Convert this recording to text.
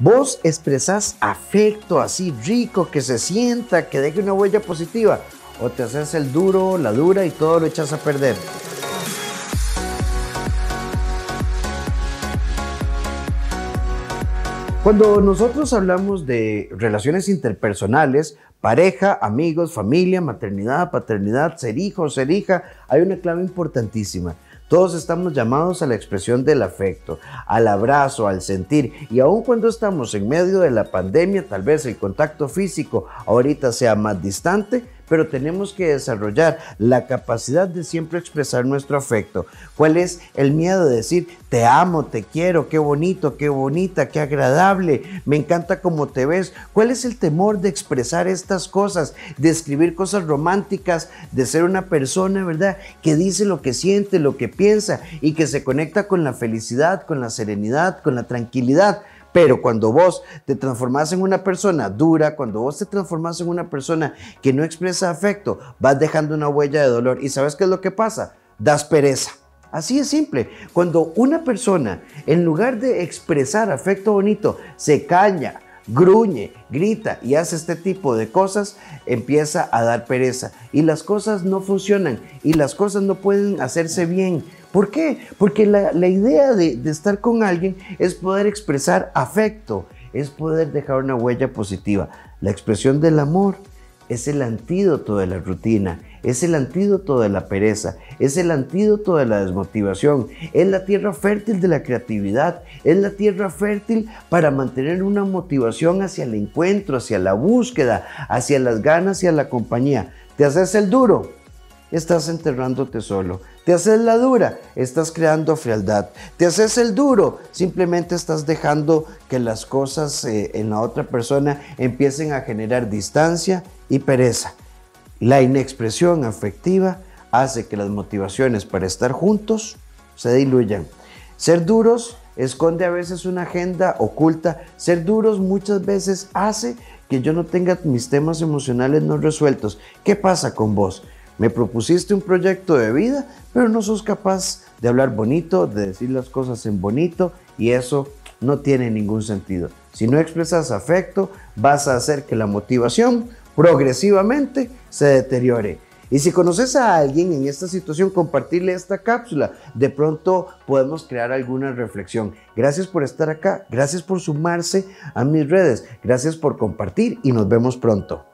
Vos expresás afecto así rico, que se sienta, que deje una huella positiva, o te haces el duro, la dura y todo lo echas a perder. Cuando nosotros hablamos de relaciones interpersonales, pareja, amigos, familia, maternidad, paternidad, ser hijo, ser hija, hay una clave importantísima. Todos estamos llamados a la expresión del afecto, al abrazo, al sentir, y aun cuando estamos en medio de la pandemia, tal vez el contacto físico ahorita sea más distante, pero tenemos que desarrollar la capacidad de siempre expresar nuestro afecto. ¿Cuál es el miedo de decir te amo, te quiero, qué bonito, qué bonita, qué agradable, me encanta cómo te ves? ¿Cuál es el temor de expresar estas cosas, de escribir cosas románticas, de ser una persona, ¿verdad?, que dice lo que siente, lo que piensa y que se conecta con la felicidad, con la serenidad, con la tranquilidad? Pero cuando vos te transformás en una persona dura, cuando vos te transformás en una persona que no expresa afecto, vas dejando una huella de dolor. ¿Y sabes qué es lo que pasa? Das pereza. Así es simple. Cuando una persona, en lugar de expresar afecto bonito, se caña, gruñe, grita y hace este tipo de cosas, empieza a dar pereza. Y las cosas no funcionan y las cosas no pueden hacerse bien. ¿Por qué? Porque la idea de estar con alguien es poder expresar afecto, es poder dejar una huella positiva. La expresión del amor es el antídoto de la rutina, es el antídoto de la pereza, es el antídoto de la desmotivación, es la tierra fértil de la creatividad, es la tierra fértil para mantener una motivación hacia el encuentro, hacia la búsqueda, hacia las ganas y a la compañía. ¿Te haces el duro? Estás enterrándote solo. Te haces la dura, estás creando frialdad. Te haces el duro, simplemente estás dejando que las cosas en la otra persona empiecen a generar distancia y pereza. La inexpresión afectiva hace que las motivaciones para estar juntos se diluyan. Ser duros esconde a veces una agenda oculta. Ser duros muchas veces hace que yo no tenga mis temas emocionales no resueltos. ¿Qué pasa con vos? Me propusiste un proyecto de vida, pero no sos capaz de hablar bonito, de decir las cosas en bonito, y eso no tiene ningún sentido. Si no expresas afecto, vas a hacer que la motivación progresivamente se deteriore. Y si conoces a alguien en esta situación, compartirle esta cápsula. De pronto podemos crear alguna reflexión. Gracias por estar acá, gracias por sumarse a mis redes, gracias por compartir y nos vemos pronto.